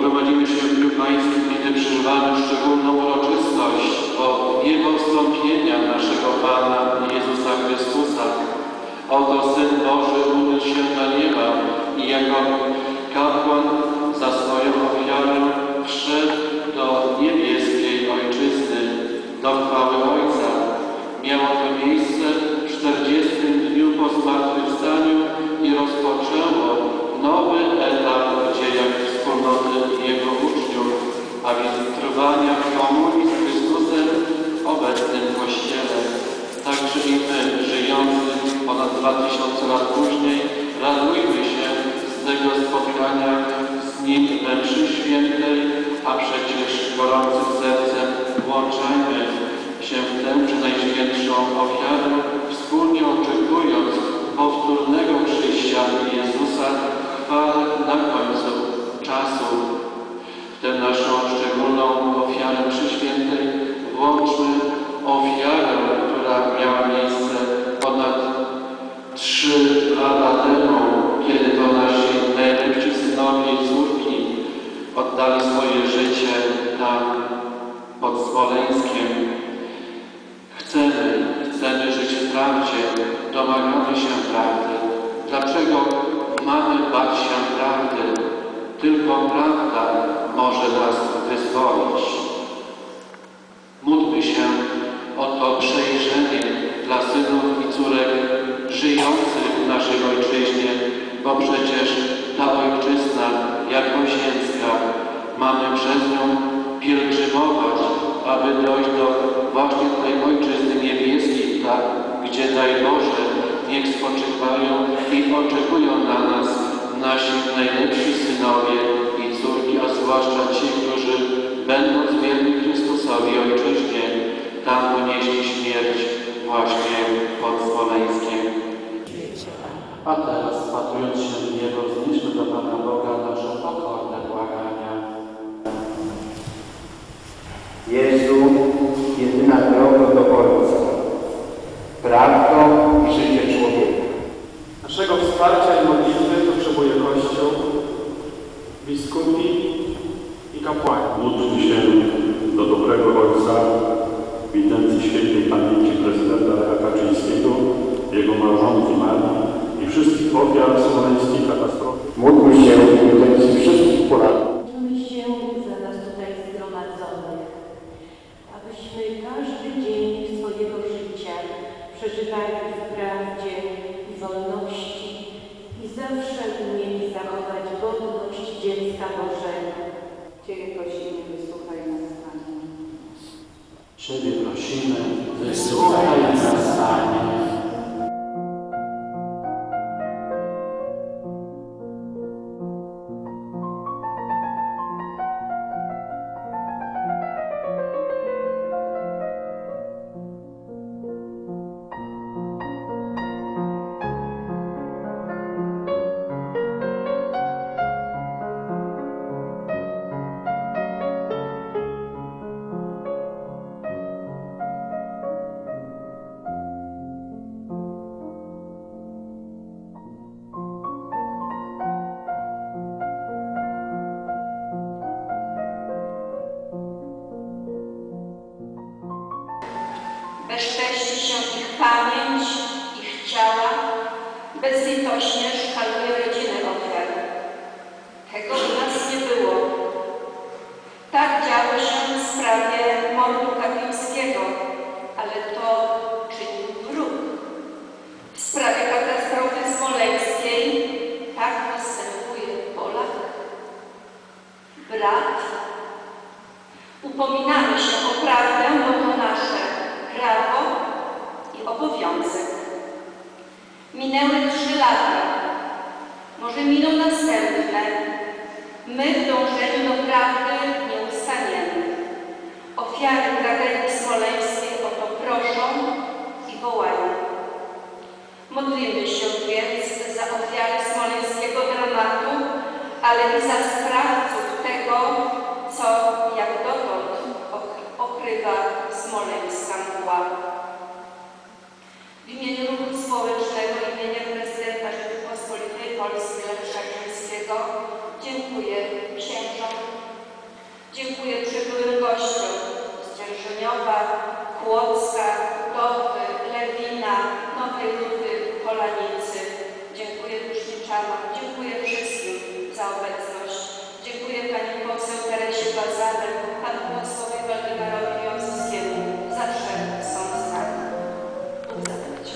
gromadzimy się w dniu Pańskim, kiedy przeżywamy szczególną uroczystość o niebowstąpienia naszego Pana Jezusa Chrystusa. Oto Syn Boży uniósł się do nieba i jako kapłan za swoją ofiarę wszedł do niebieskiej Ojczyzny, do chwały Ojca. Miało to miejsce w 40. dniu po zmartwychwstaniu i rozpoczęło nowy etap w dziejach wspólnoty Jego uczniów, a więc trwania w komunii z Chrystusem w obecnym Kościele. Także i my, żyjący ponad 2000 lat później, radujmy się z tego spotkania z Nim we mszy świętej, a przecież gorącym sercem włączajmy się w tę czy najświętszą ofiarę, wspólnie oczekując powtórnego przyjścia Jezusa w chwale na końcu czasu. W tę naszą szczególną ofiarę mszy świętej włączmy ofiarę, która miała miejsce ponad 3 lata temu, kiedy to nasi najlepsi synowie i córki oddali swoje życie tam pod Smoleńskiem. Chcemy żyć w prawdzie, domagamy się prawdy. Dlaczego mamy bać się prawdy? Tylko prawda może nas wyzwolić. Módlmy się o to przejrzenie dla synów i córek żyjących w naszej Ojczyźnie, bo przecież ta Ojczyzna jako ziemska, mamy przez nią pielgrzymować, aby dojść do właśnie tej Ojczyzny niebieskiej, tak, gdzie daj Boże, niech spoczywają i oczekują na nas nasi najlepsi synowie i córki, a zwłaszcza ci, którzy będąc wierni Chrystusowi Ojczyźnie, tam ponieśli śmierć właśnie pod Smoleńskiem. A teraz, patrując się w niebo, wznieśmy do Pana Boga nasze pokorne błagania. Jezu, jedyna droga do Ojca, prawdą i życie człowieka. Naszego wsparcia i modlitwy potrzebuje Kościół, biskupi i kapłani. Módlmy się do dobrego Ojca w intencji świętej pamięci prezydenta Lecha Kaczyńskiego, jego małżonki Marii i wszystkich ofiar smoleńskiej katastrofy. Módlmy się w intencji wszystkich Polaków. Módlmy się za nas tutaj zgromadzonych, abyśmy każdy dzień swojego życia przeżywali w prawdzie i wolności i zawsze umieli zachować godność dziecka Bożego. Ciebie prosimy, wysłuchaj nas, Panie. Ciebie prosimy, wysłuchaj nas, Panie. Bezcześci się ich pamięć, ich ciała, bezlitośnie szkaluje rodzinę ofiar. Tego u nas nie było. Tak działo się w sprawie mordu Kapińskiego, ale to czynił wróg. W sprawie katastrofy smoleńskiej tak postępuje Polak. Brat, upominamy się o prawdę, bo to nasze prawo i obowiązek. Minęły 3 lata, może miną następne. My w dążeniu do prawdy nie ustaniemy. Ofiary tragedii smoleńskiej o to proszą i wołają. Modlimy się więc za ofiary smoleńskiego dramatu, ale i za sprawców tego, co jak dotąd okrywa smoleńska mgła. W imieniu Ruchu Społecznego imienia prezydenta Rzeczypospolitej Polskiej Lecha Kaczyńskiego dziękuję księżom Płocka, Gowy, Lewina, Nowej Rudy, Polanicy. Dziękuję Duszniczanom, dziękuję wszystkim za obecność. Dziękuję pani poseł Teresie Bazanek, panu posłowi Waldemarowi Jącowskiemu. Zawsze są z nami. Bóg zapłać.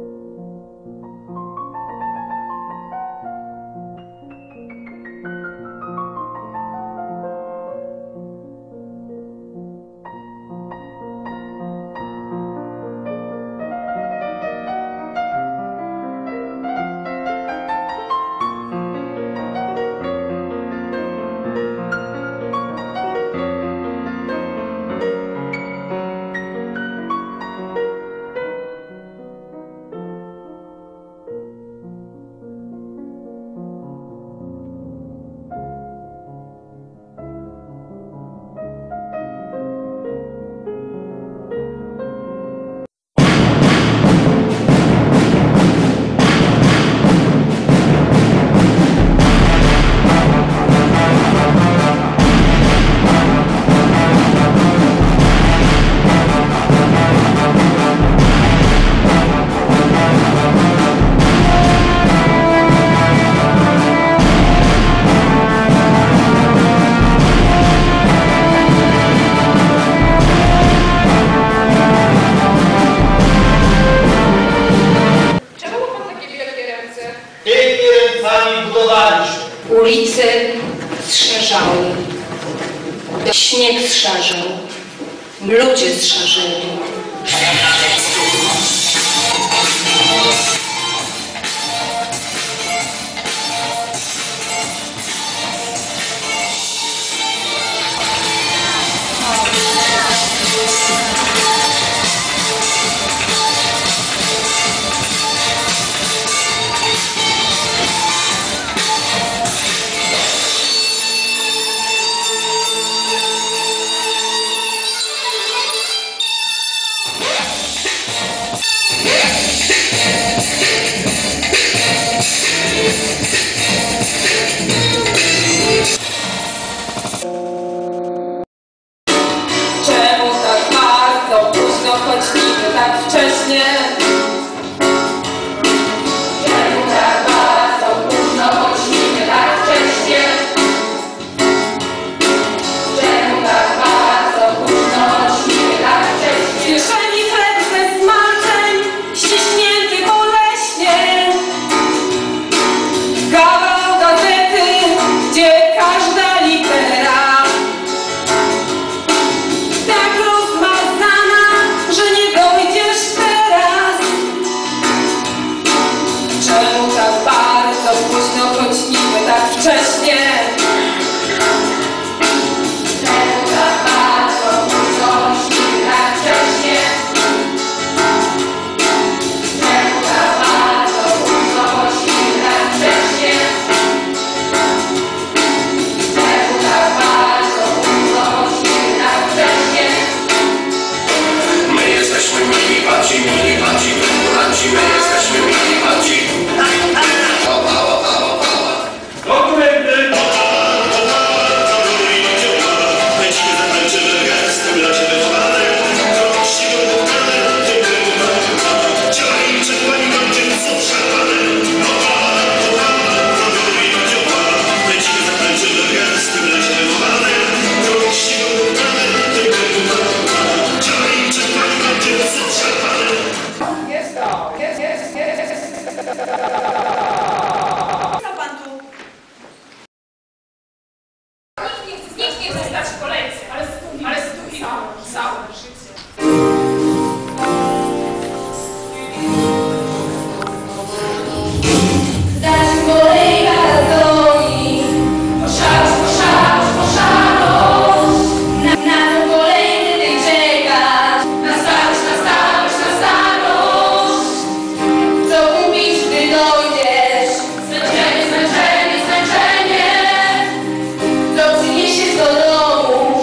Ulice zszarzały, śnieg zszarzał, ludzie zszarzeli. Zmęczenie, to przyniesie do domu.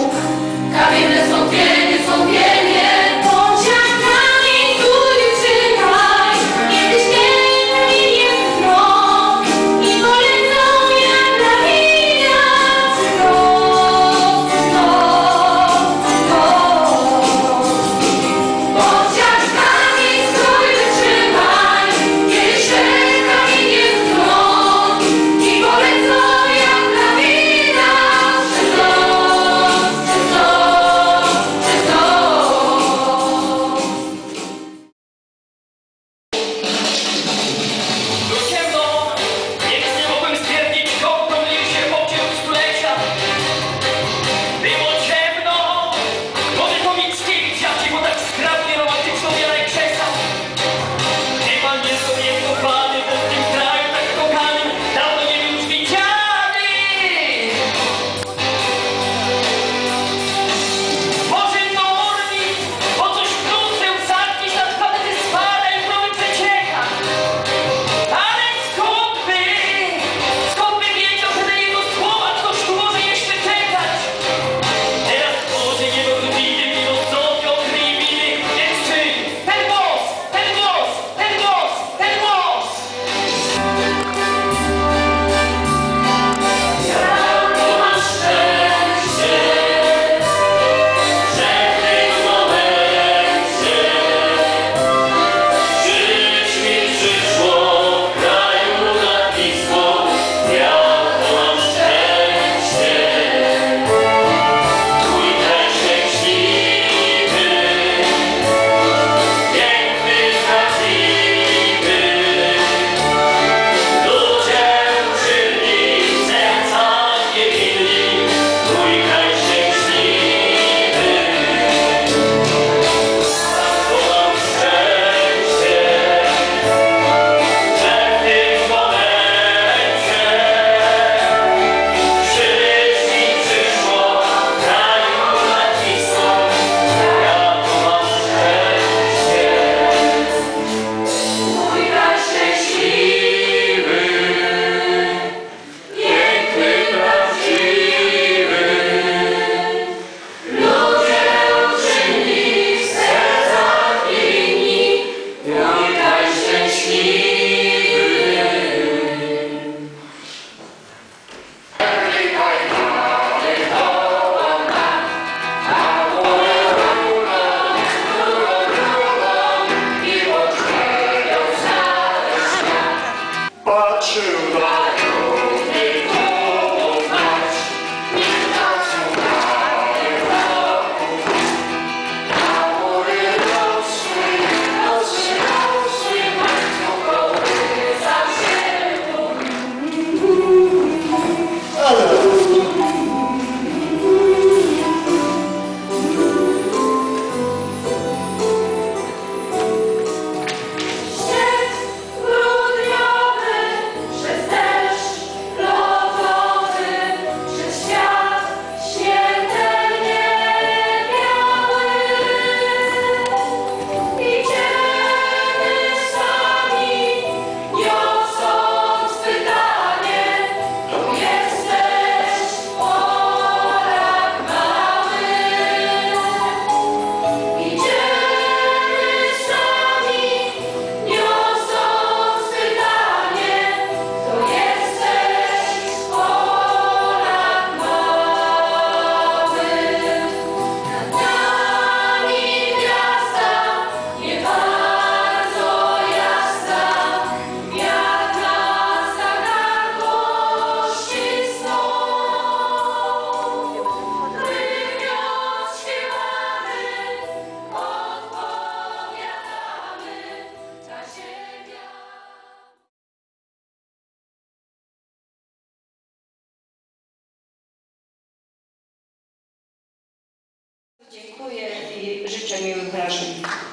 Dziękuję i życzę miłych wrażeń.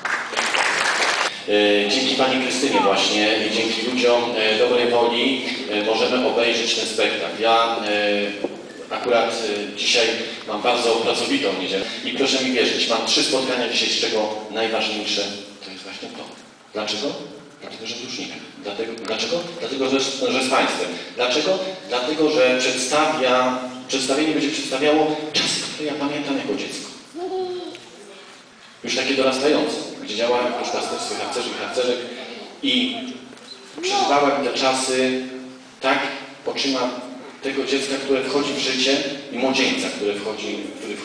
Dzięki Pani Krystynie właśnie i dzięki ludziom dobrej woli możemy obejrzeć ten spektakl. Ja akurat dzisiaj mam bardzo pracowitą niedzielę i proszę mi wierzyć, mam 3 spotkania dzisiaj, z czego najważniejsze to jest właśnie to. Dlaczego? Dlatego, że w Dusznikach. Dlaczego? Dlatego, że z Państwem. Dlaczego? Dlatego, że przedstawienie będzie przedstawiało czasy, które ja pamiętam jako dziecko. Już takie dorastające, gdzie działałem w duszpasterstwie harcerzy i harcerzek i przeżywałem te czasy tak oczyma tego dziecka, które wchodzi w życie i młodzieńca, który wchodzi.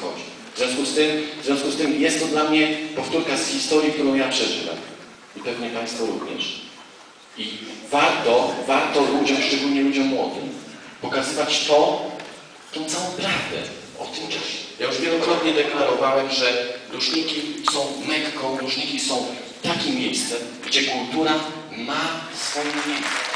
W związku z tym jest to dla mnie powtórka z historii, którą ja przeżyłem. I pewnie Państwo również. I warto ludziom, szczególnie ludziom młodym, pokazywać tą całą prawdę o tym czasie. Ja już wielokrotnie deklarowałem, że Duszniki są Mekką, Duszniki są takim miejscem, gdzie kultura ma swoje miejsce.